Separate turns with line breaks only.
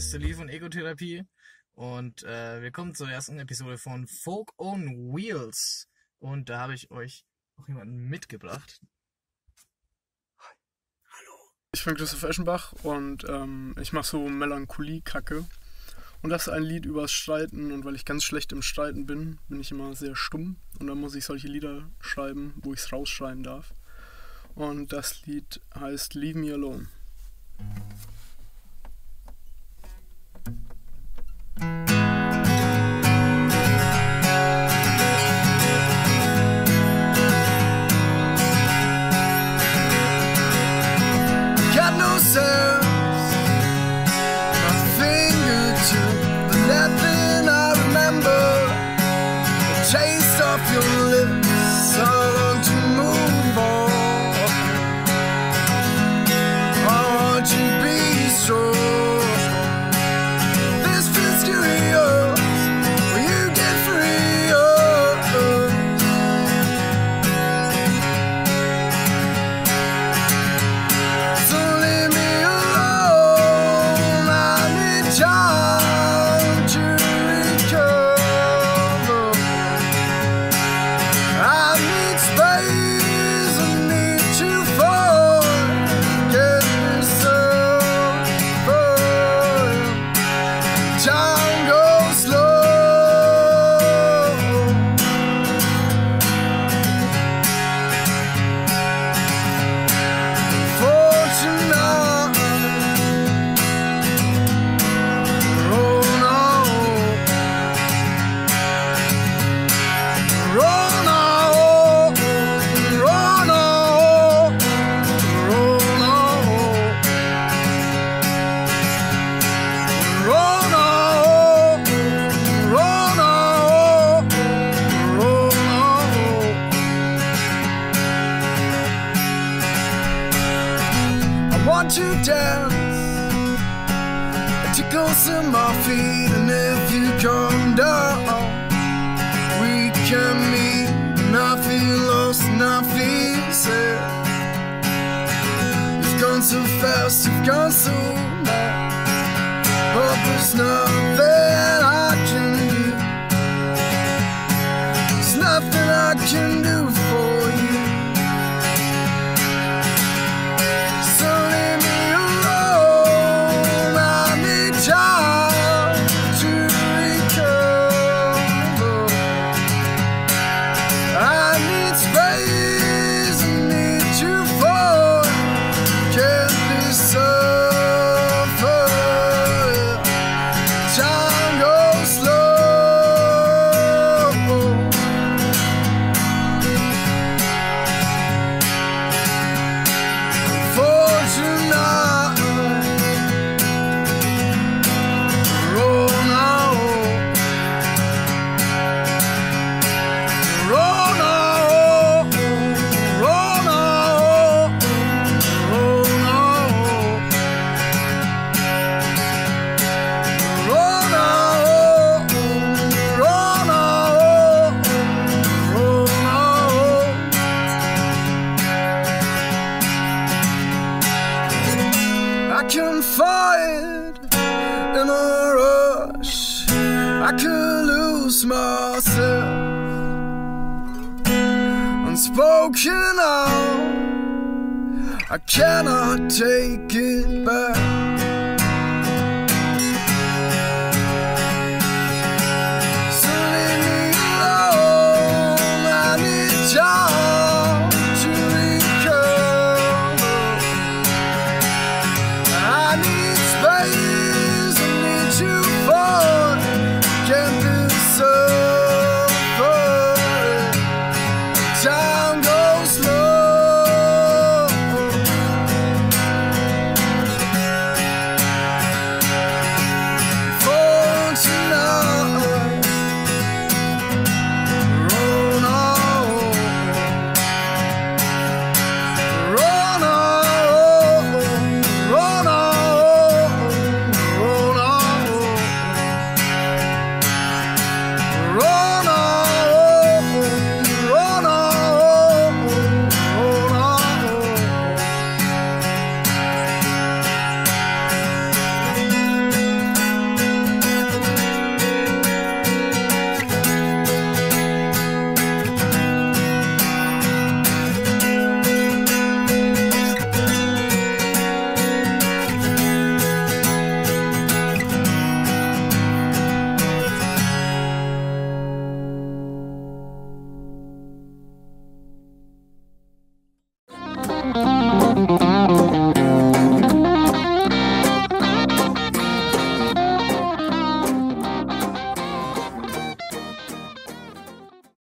ist Liv und Egotherapie und willkommen zur ersten Episode von Folk on Wheels. Und da habe ich euch noch jemanden mitgebracht.
Hi. Hallo. Ich bin Christoph Eschenbach und ich mache so Melancholie-Kacke. Und das ist ein Lied übers Streiten, und weil ich ganz schlecht im Streiten bin, bin ich immer sehr stumm. Und dann muss ich solche Lieder schreiben, wo ich es rausschreien darf. Und das Lied heißt Leave Me Alone.
Got no sense, my fingertip, but nothing I remember. The taste of your lips, I long to move on. I want you to be strong. This feels curious, will you get free? So leave me alone, I need time to recover. I need space, I need to forget myself. Time goes slow. For tonight, roll on, roll on, roll on, roll on, roll on, roll on, roll on. I want to dance, tickles in my feet, and if you come down, we can meet. And I feel lost and I feel sad. You've gone so fast, you've gone so mad, but there's nothing I can do. There's nothing I can do for you. So leave me alone, I need time to recover. I need space, I need to forget this suffer. Time goes slow. For tonight, roll now, roll now, roll now, roll now, roll now, roll now, roll now. I can fight in a rush, I could lose myself. Unspoken out, I cannot take it back.